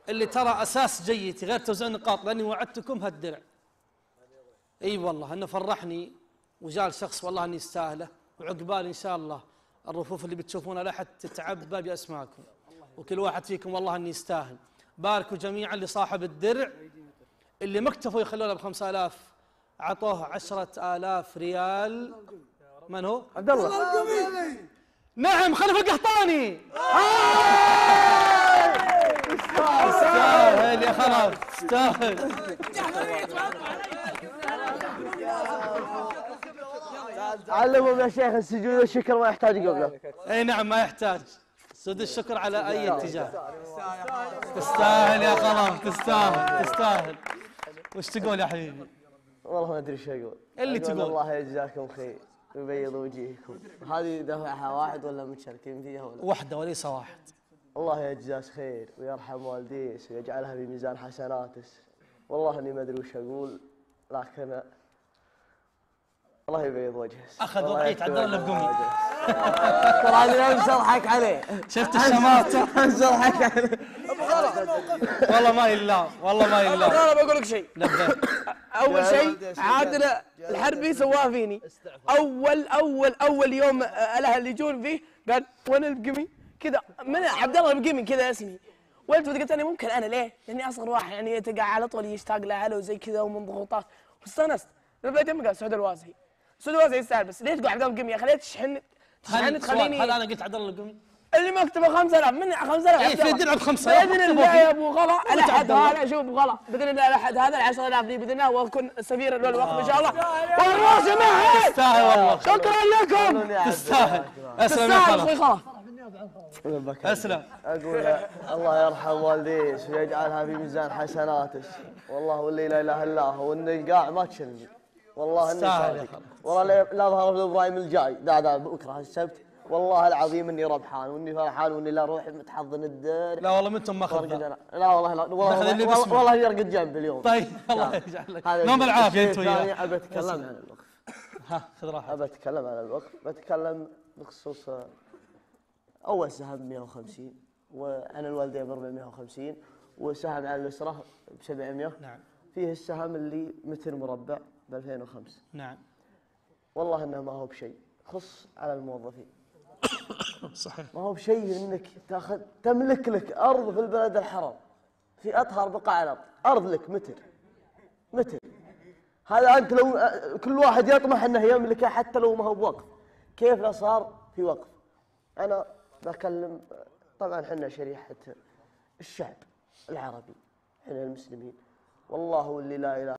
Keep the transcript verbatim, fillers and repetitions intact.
اللي ترى اساس جيد غير توزيع النقاط، لاني وعدتكم هالدرع. اي والله انه فرحني وجال شخص والله اني يستاهله، وعقبال ان شاء الله الرفوف اللي بتشوفونها لا حد تتعبى باسماءكم، وكل واحد فيكم والله اني يستاهل. باركوا جميعا لصاحب الدرع اللي ما اكتفوا يخلونه بخمسة آلاف، عطوه عشرة آلاف ريال. من هو؟ عبد الله. نعم خلف القحطاني. تستاهل يا خلاص تستاهل. علمهم يا شيخ السجود والشكر ما يحتاج قبله. اي نعم ما يحتاج سجود الشكر على اي اتجاه. تستاهل يا خلاص تستاهل تستاهل. وش تقول يا حبيبي؟ والله ما ادري ايش اقول. اللي تقول الله يجزاكم خير ويبيض وجيهكم. هذه دفعها واحد ولا متشاركين فيها ولا؟ واحدة وليس واحد. الله يجزاك خير ويرحم والديس ويجعلها في ميزان حسناتس. والله اني ما ادري وش اقول، لكن الله يبيض وجهه. اخذ وضعية عبد الله البقمي. ترى انا امس اضحك عليه. شفت الشماتة؟ امس اضحك عليه. والله ما يلا والله ما يلا. انا بقول لك شيء. لبيك. اول شيء عادل الحربي سواه فيني. اول اول اول يوم الاهل يجون فيه قال وين البقمي؟ كذا من عبد الله البقمي كذا اسمي. ولد قلت انا ممكن انا ليه؟ لاني اصغر واحد يعني تقع على طول يشتاق لاهله وزي كذا ومن ضغوطات واستانست. لبيت امي قال سعود الوازهي. سعود الوازهي يستاهل بس ليش تقول عبد الله البقمي يا اخي ليه تشحن تشحن تخليني. هل انا قلت عبد الله البقمي؟ اللي مكتبه خمسة آلاف من خمسة آلاف. اي في درع ب خمسة آلاف. باذن الله يا ابو غلا الاحد هذا شوف ابو غلا باذن الله الاحد هذا ال عشرة آلاف دي باذن الله واكون سفير للوقف ان شاء الله. والراس معي. تستاهل والله. شكرا لكم. تستاهل. اسلم يا خلاص. اخوي خلاص. اسلم. اقول الله يرحم والديس ويجعلها في ميزان حسناتس. والله واللي لا اله الا هو واني القاع ما تشلني. والله اني صادق. والله لا ظهر في ابراهيم الجاي دا دا بكره السبت. والله العظيم اني ربحان واني فرحان واني لا روحي متحضن الدير. لا والله منتم ماخذ. لا والله لا والله والله, والله يرقد جنبي اليوم. طيب الله يجعلك. نوم العافيه انت وياه. ابى اتكلم عن الوقف. ها خذ راحتك. ابى اتكلم عن الوقف، بتكلم بخصوص اول سهم مئة وخمسين وعن الوالدين ب أربعمئة وخمسين وسهم على الاسره ب سبعمئة. نعم. فيه السهم اللي متر مربع ب ألفين وخمسة. نعم. والله انه ما هو بشيء، خص على الموظفين. صحيح. ما هو بشيء انك تاخذ تملك لك ارض في البلد الحرام في اطهر بقاع الارض، ارض لك متر متر. هذا انت لو كل واحد يطمح انه يملكه حتى لو ما هو بوقف، كيف لا صار في وقف؟ انا بكلم طبعا احنا شريحه الشعب العربي، احنا المسلمين. والله واللي لا اله